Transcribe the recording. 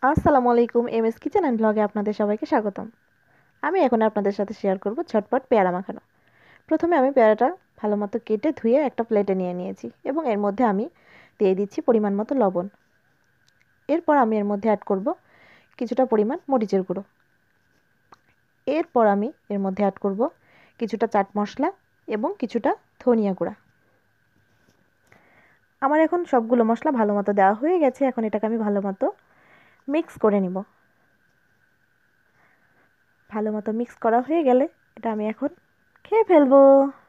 আসসালামু আলাইকুম, MS kitchen and ব্লগে আপনাদের সবাইকে স্বাগতম। আমি এখন আপনাদের সাথে শেয়ার করব ঝটপট পেয়ারা মাখানো। প্রথমে আমি পেয়ারাটা ভালো মতো কেটে ধুয়ে একটা প্লেটে নিয়ে নিয়েছি এবং এর মধ্যে আমি দিয়ে দিচ্ছি পরিমাণ মতো লবণ। এরপর আমি এর মধ্যে অ্যাড করব কিছুটা পরিমাণ মরিচের গুঁড়ো। এরপর আমি এর মধ্যে অ্যাড করব কিছুটা চাট মশলা এবং কিছুটা ধনিয়া গুঁড়া। আমার এখন সবগুলো মশলা ভালো মতো দেওয়া হয়ে গেছে। এখন এটাকে আমি ভালো মতো মিক্স করে নিব। ভালো মতো মিক্স করা হয়ে গেলে এটা আমি এখন খেয়ে ফেলবো।